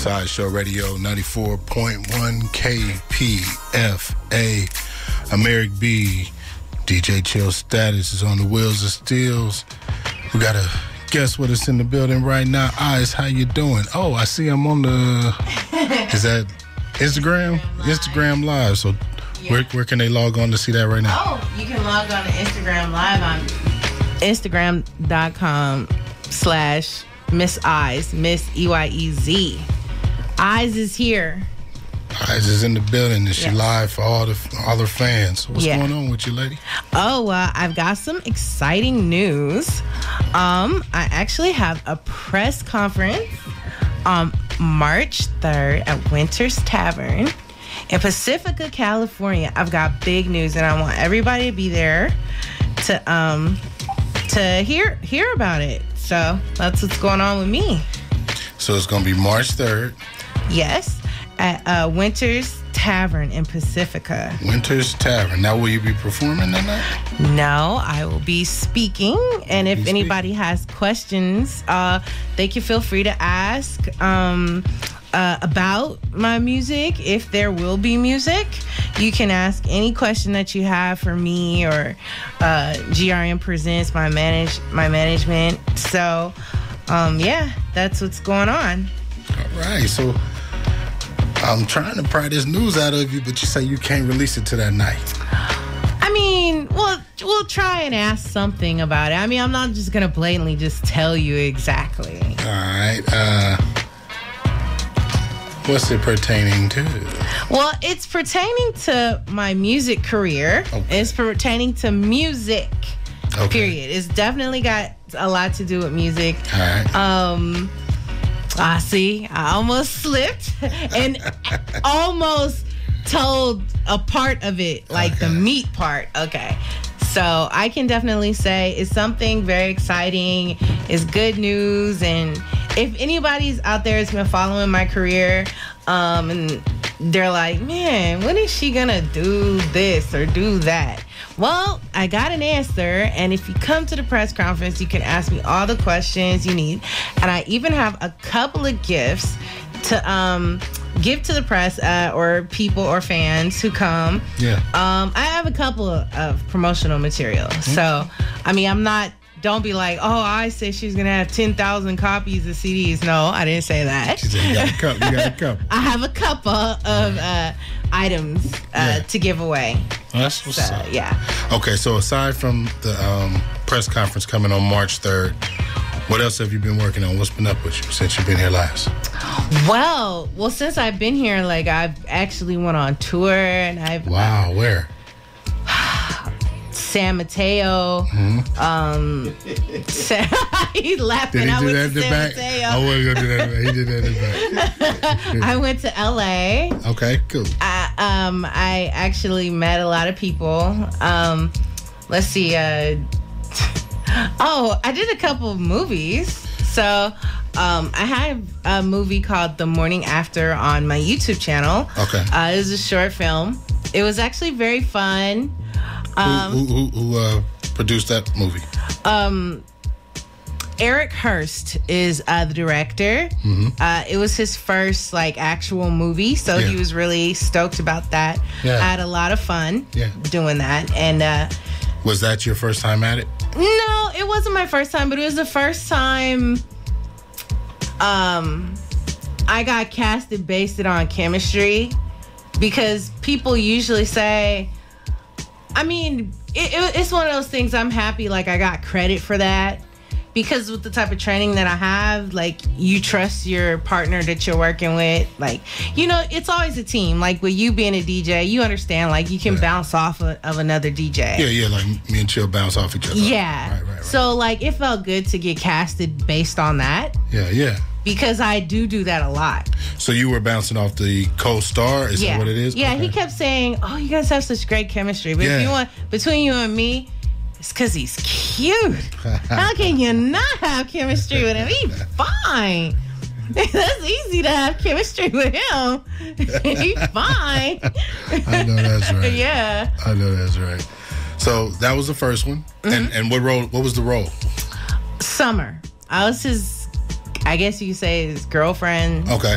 Sideshow Radio 94.1 kpfa. I'm Eric B. DJ Chill Status is on the wheels of steels. We got a guest with us in the building right now. Eyes, how you doing? Oh, I see I'm on the... Is that Instagram? Instagram Live. So yeah. Where can they log on to see that right now? Oh, you can log on to Instagram Live on Instagram.com/Miss Eyes, Miss EYEZ. Eyes is here. Eyes is in the building, and she live for all her fans. What's going on with you, lady? Oh, I've got some exciting news. I actually have a press conference on March 3rd at Winter's Tavern in Pacifica, California. I've got big news, and I want everybody to be there to hear about it. So that's what's going on with me. So it's going to be March 3rd. Yes, at Winter's Tavern in Pacifica. Winter's Tavern. Now, will you be performing that night? No, I will be speaking. And if anybody has questions, they can feel free to ask about my music. If there will be music, you can ask any question that you have for me or GRM Presents, my management. So, that's what's going on. All right, so I'm trying to pry this news out of you, but you say you can't release it to that night. I mean, we'll try and ask something about it. I mean, I'm not just going to blatantly just tell you exactly. All right. What's it pertaining to? Well, it's pertaining to my music career. Okay. It's pertaining to music, period. It's definitely got a lot to do with music. All right. See, I almost slipped and almost told a part of it, like the meat part. Okay. So I can definitely say it's something very exciting. It's good news. And if anybody's out there has been following my career, and they're like, man, when is she going to do this or do that? Well, I got an answer, and if you come to the press conference, you can ask me all the questions you need. And I even have a couple of gifts to give to the press or people or fans who come. Yeah. I have a couple of promotional materials. Mm-hmm. So, I mean, don't be like, oh, I said she's going to have 10,000 copies of CDs. No, I didn't say that. She said you got a couple. I have a couple of items to give away. Well, that's what's up. Yeah. Okay, so aside from the press conference coming on March 3rd, what else have you been working on? What's been up with you since you've been here last? Well, since I've been here, like, I've actually went on tour, and I've... Wow, where? San Mateo. Mm-hmm. He's laughing. Did he do that in the back? I wasn't going to do that. He did that in the back. I went to LA. Okay, cool. I actually met a lot of people. Let's see. I did a couple of movies. So I have a movie called The Morning After on my YouTube channel. Okay. It was a short film. It was actually very fun. Who produced that movie? Eric Hurst is the director. Mm-hmm. It was his first actual movie, so he was really stoked about that. Yeah. I had a lot of fun doing that. And was that your first time at it? No, it wasn't my first time, but it was the first time I got casted based on chemistry, because people usually say, I mean, it's one of those things. I'm happy I got credit for that, because with the type of training that I have, you trust your partner that you're working with. It's always a team. With you being a DJ, you understand, you can bounce off of another DJ. Yeah, me and Chill bounce off each other. Yeah. Right. So, it felt good to get casted based on that. Yeah. Because I do that a lot. So you were bouncing off the co-star? Is that what it is? Yeah, okay. He kept saying, oh, you guys have such great chemistry. But if you want, between you and me, it's because he's cute. How can you not have chemistry with him? He's fine. That's easy to have chemistry with him. He's fine. I know that's right. Yeah. I know that's right. So that was the first one. Mm-hmm. And what was the role? Summer. I was his, I guess you could say, his girlfriend. Okay.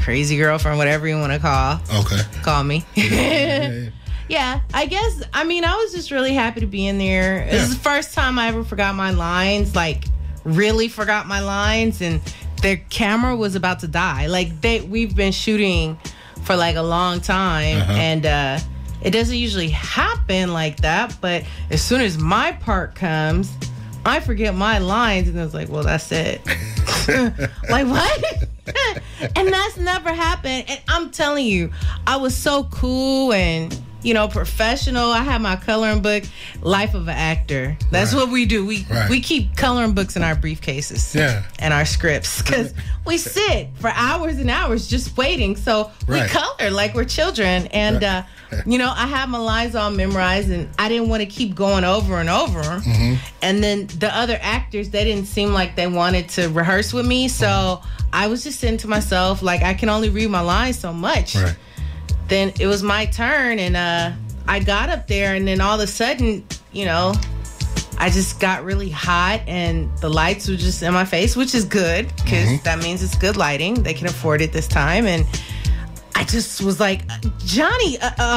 crazy girlfriend, whatever you want to call me. Yeah, I guess, I mean, I was just really happy to be in there. It was the first time I ever forgot my lines, like really forgot my lines, and their camera was about to die. Like we've been shooting for like a long time, and it doesn't usually happen like that, but as soon as my part comes, I forget my lines, and it's like, well, that's it. Like, what? And that's never happened. And I'm telling you, I was so cool and, you know, professional. I had my coloring book, Life of an Actor. That's what we do. We keep coloring books in our briefcases and our scripts, because we sit for hours and hours just waiting. So we color like we're children. And, you know, I had my lines all memorized, and I didn't want to keep going over and over. And then the other actors, they didn't seem like they wanted to rehearse with me. So I was just saying to myself, like, I can only read my lines so much. Then it was my turn, and I got up there, and then all of a sudden, you know, I just got really hot, and the lights were just in my face, which is good, because that means it's good lighting. They can afford it this time. And I just was like, Johnny.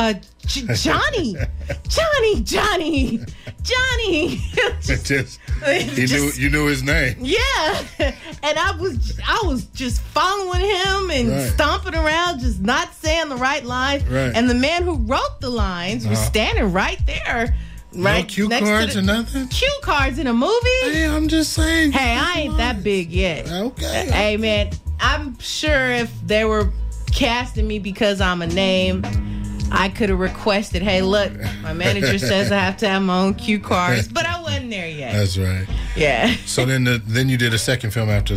You knew his name. Yeah. And I was just following him and stomping around, just not saying the right lines. And the man who wrote the lines was standing right there. No cue cards or nothing? Cue cards in a movie? Hey, I'm just saying. Hey, I ain't that big yet. Okay. Hey, man, I'm sure if they were casting me because I'm a name, I could have requested, hey, look, my manager says I have to have my own cue cards, but I wasn't there yet. That's right. Yeah. So then you did a second film after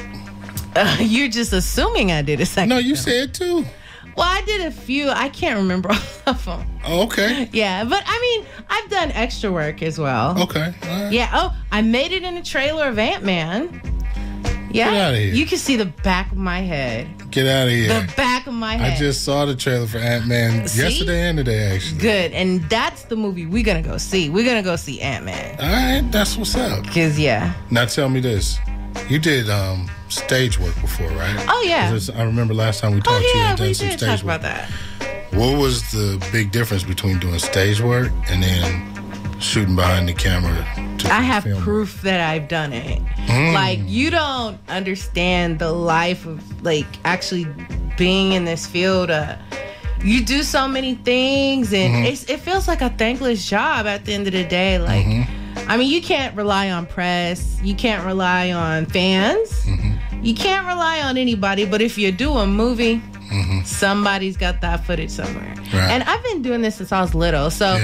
that? You're just assuming I did a second film. No, you said two. Well, I did a few. I can't remember all of them. Oh, okay. Yeah, but I mean, I've done extra work as well. Okay. All right. Yeah. Oh, I made it in a trailer of Ant-Man. Yeah. Get out of here. You can see the back of my head. Get out of here. The back of my head. I just saw the trailer for Ant-Man yesterday and today, actually. Good. And that's the movie we're going to go see. We're going to go see Ant-Man. All right. That's what's up. Because, yeah. Now, tell me this. You did stage work before, right? Oh, yeah. I remember last time we talked to you had done some we did stage talk work. about that. What was the big difference between doing stage work and then shooting behind the camera? I have proof that I've done it. Like, you don't understand the life of, like, actually being in this field. You do so many things, and it feels like a thankless job at the end of the day. Like, I mean, you can't rely on press. You can't rely on fans. You can't rely on anybody. But if you do a movie, somebody's got that footage somewhere. Right. And I've been doing this since I was little. So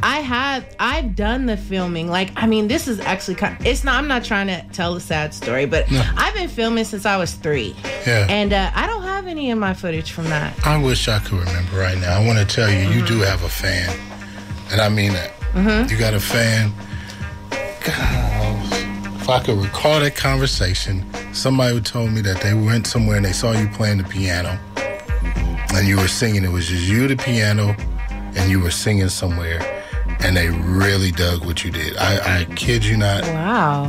I've done the filming. Like, I mean, this is actually I'm not trying to tell a sad story, but I've been filming since I was 3. Yeah. And I don't have any of my footage from that. I wish I could remember right now. I want to tell you, you do have a fan. And I mean that. You got a fan. God, if I could recall that conversation, somebody told me that they went somewhere and they saw you playing the piano and you were singing. It was just you, the piano, and you were singing somewhere, and they really dug what you did. I kid you not. Wow.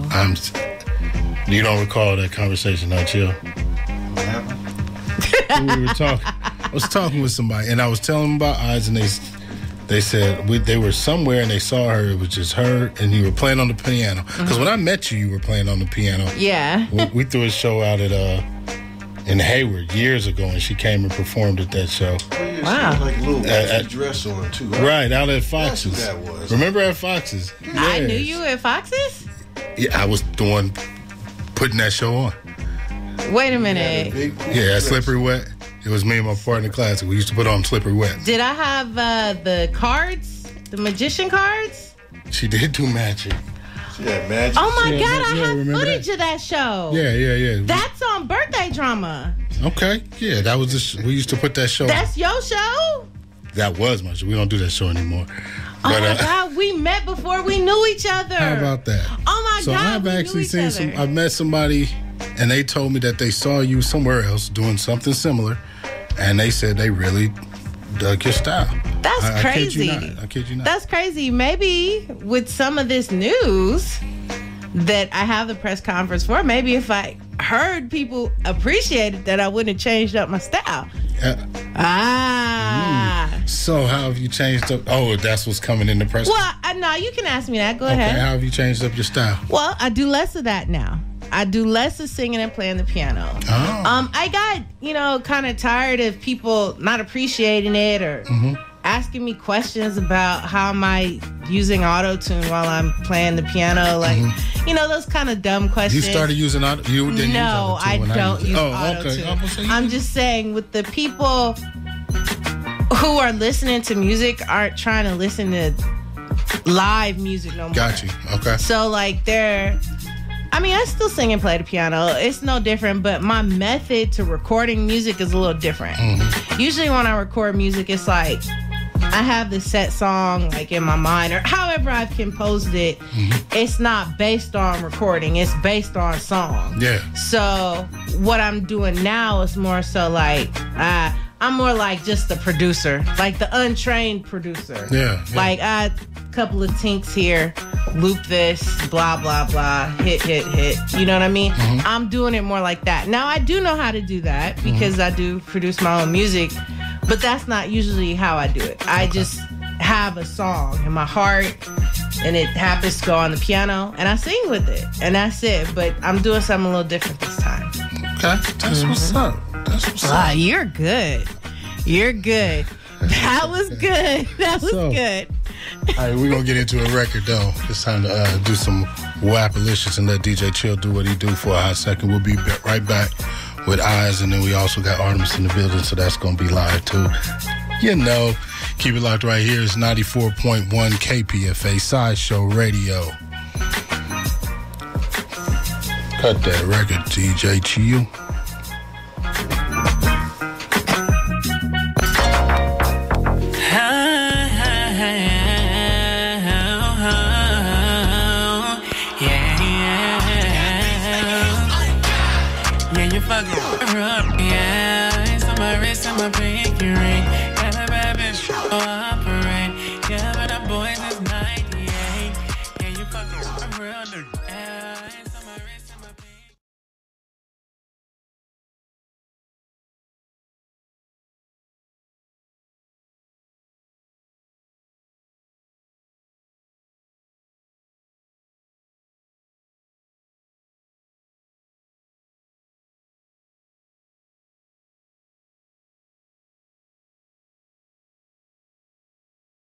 You don't recall that conversation, don't you? What happened? We were talking. I was talking with somebody, and I was telling them about Eyes, and they said they were somewhere and they saw her. It was just her, and you were playing on the piano. Because when I met you were playing on the piano. Yeah. We threw a show out in Hayward years ago, and she came and performed at that show. Wow. She had like a little dress on too. Right, out at Fox's. That's what that was. Remember at Fox's? Yes. I knew you at Fox's? Yeah, I was the one putting that show on. Wait a minute. Yeah, Slippery Wet. It was me and my partner classic. We used to put on Slippery Wet. Did I have the cards? The magician cards? She did do magic. She had magic. Oh my God, I have footage of that show. Yeah. That's on Birthday Drama. Okay, yeah, that was we used to put that show. That's your show? That was my show. We don't do that show anymore. Oh my God, we met before we knew each other. How about that? Oh my so God, I've actually seen I met somebody, and they told me that they saw you somewhere else doing something similar, and they said they really dug your style. That's crazy. I kid you not. That's crazy. Maybe with some of this news that I have the press conference for, maybe if I heard people appreciated that I wouldn't have changed up my style. So how have you changed up? Oh, that's what's coming in the press. Well, no, you can ask me that. Go ahead. How have you changed up your style? Well, I do less of that now. I do less of singing and playing the piano. Oh. I got, kind of tired of people not appreciating it or asking me questions about how am I using auto-tune while I'm playing the piano. Like, those kind of dumb questions. You started using auto-tune? You didn't use auto-tune? I don't use auto-tune. Okay. I'm just saying with the people who are listening to music aren't trying to listen to live music no more. Got you. Okay. So, like, I still sing and play the piano. It's no different, but my method to recording music is a little different. Usually when I record music, it's like I have the set song like in my mind or however I've composed it. It's not based on recording. It's based on song. Yeah. So what I'm doing now is more so like I'm more like just the producer, like the untrained producer. Yeah. Like a couple of tinks here, loop this, blah, blah, blah, hit. You know what I mean? I'm doing it more like that. Now, I do know how to do that because I do produce my own music, but that's not usually how I do it. I just have a song in my heart and it happens to go on the piano and I sing with it and that's it. But I'm doing something a little different this time. Okay. That's what's up. Wow, you're good. You're good. That was good. That was good. All right, we're going to get into a record, though. It's time to do some Wapalicious and let DJ Chill do what he do for a hot second. We'll be right back with Eyes, and then we also got Artemis in the building, so that's going to be live, too. Keep it locked right here. It's 94.1 KPFA Sideshow Radio. Cut that record, DJ Chill. Yeah, it's on my wrist and my brain.